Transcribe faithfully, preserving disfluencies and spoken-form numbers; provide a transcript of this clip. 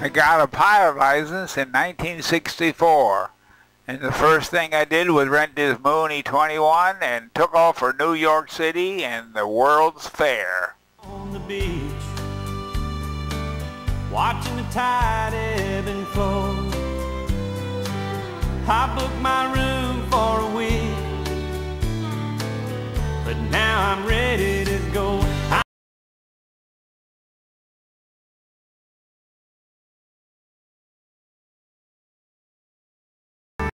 I got a pilot license in nineteen sixty-four. And the first thing I did was rent this Mooney twenty-one and took off for New York City and the World's Fair. On the beach, watching the tide ebb and flow, I booked my